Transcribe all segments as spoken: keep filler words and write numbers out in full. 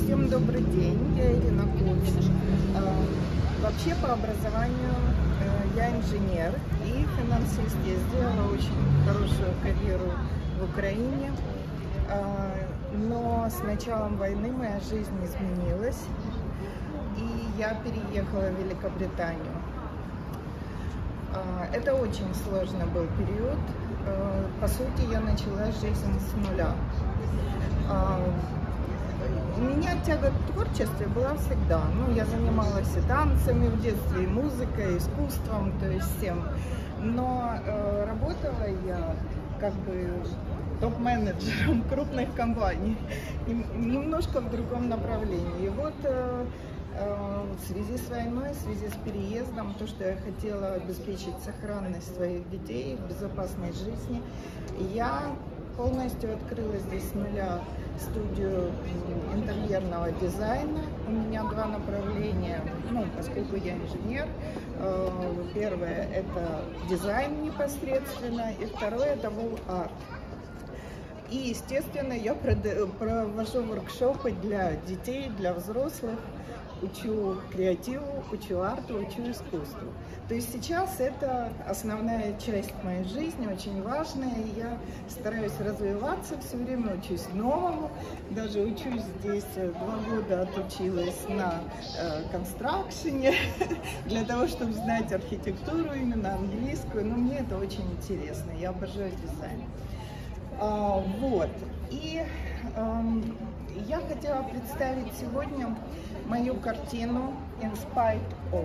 Всем добрый день, я Ирина Куц. Вообще по образованию я инженер и финансист. Я сделала очень хорошую карьеру в Украине, но с началом войны моя жизнь изменилась, и я переехала в Великобританию. Это очень сложный был период. По сути, я начала жизнь с нуля. У меня тяга к творчеству была всегда. Ну, я занималась и танцами в детстве, и музыкой, и искусством, то есть всем. Но э, работала я как бы топ-менеджером крупных компаний, немножко в другом направлении. И вот э, э, в связи с войной, в связи с переездом, то, что я хотела обеспечить сохранность своих детей, безопасность жизни, я полностью открыла здесь с нуля студию интерьерного дизайна. У меня два направления, ну, поскольку я инженер. Первое – это дизайн непосредственно, и второе – это wall art. И, естественно, я провожу воркшопы для детей, для взрослых, учу креативу, учу арту, учу искусству. То есть сейчас это основная часть моей жизни, очень важная. Я стараюсь развиваться, все время учусь новому. Даже учусь здесь, два года отучилась на констракшене, для того, чтобы знать архитектуру, именно английскую. Но мне это очень интересно, я обожаю дизайн. А, вот. И э, я хотела представить сегодня мою картину In Spite of.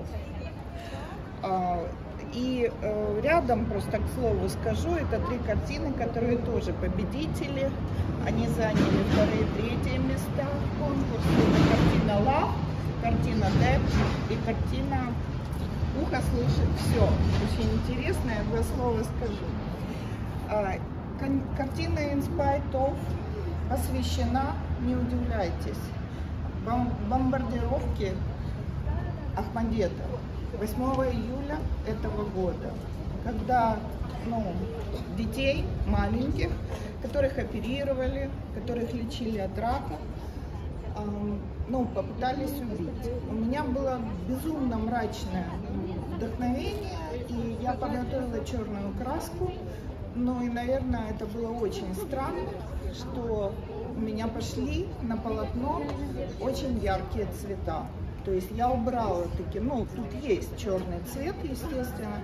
А, и э, рядом, просто к слову скажу, это три картины, которые тоже победители. Они заняли вторые и третье места в конкурсе. Это картина Love, картина Depth и картина Ухо слышит все. Очень интересно, я два слова скажу. А, Картина In Spite of посвящена, не удивляйтесь, бом бомбардировке Ахмадета восьмого июля этого года, когда ну, детей маленьких, которых оперировали, которых лечили от рака, э, ну, попытались убить. У меня было безумно мрачное вдохновение, и я подготовила черную краску. Ну и, наверное, это было очень странно, что у меня пошли на полотно очень яркие цвета. То есть я убрала таки, ну, тут есть черный цвет, естественно.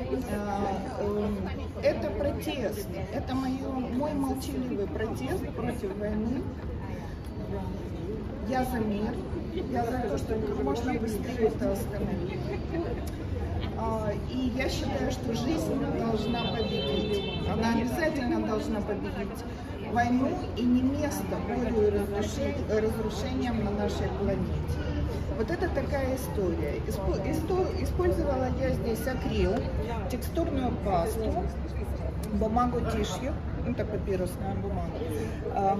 Это протест, это мое, мой молчаливый протест против войны. Я за мир, я за то, чтобы как можно быстрее это остановить. И я считаю, что жизнь должна победить. Она обязательно должна победить войну, и не место горю и разрушениям на нашей планете. Вот это такая история. Использовала я здесь акрил, текстурную пасту, бумагу тишью, это папирусная бумага,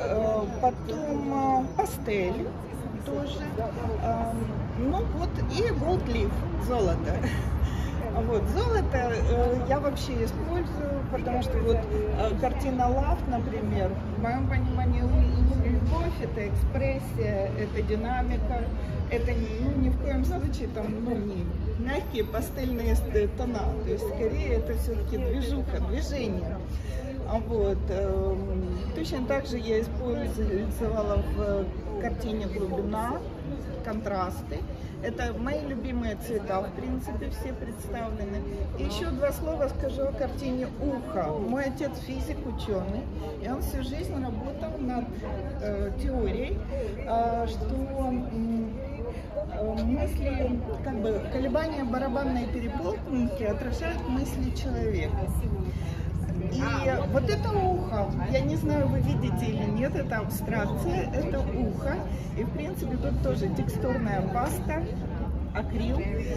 потом пастель тоже, ну вот и gold leaf, золото. Вот, золото э, я вообще использую, потому что вот э, картина Love, например, в моем понимании любовь, это экспрессия, это динамика, это ну, ни в коем случае там, ну, не мягкие пастельные тона, то есть скорее это все-таки движуха, движение. Вот. Э, точно так же я использовала в картине глубина, контрасты. Это мои любимые цвета, в принципе, все представлены. И еще два слова скажу о картине «Ухо». Мой отец физик, ученый, и он всю жизнь работал над э, теорией, э, что э, мысли, как бы, колебания барабанной перепонки отражают мысли человека. И вот это ухо, я не знаю, вы видите или нет, это абстракция, это ухо. И в принципе тут тоже текстурная паста, акрил.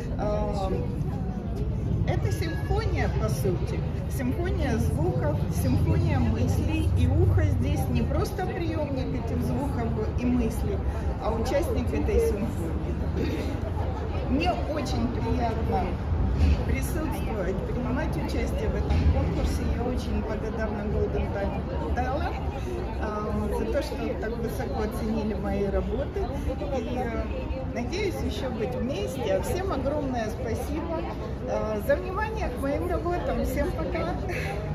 Это симфония, по сути, симфония звуков, симфония мыслей. И ухо здесь не просто приемник этих звуков и мыслей, а участник этой симфонии. Мне очень приятно присутствовать, принимать участие в этом конкурсе. Я очень благодарна Golden Talent э, за то, что так высоко оценили мои работы. И э, надеюсь еще быть вместе. Всем огромное спасибо э, за внимание к моим работам. Всем пока!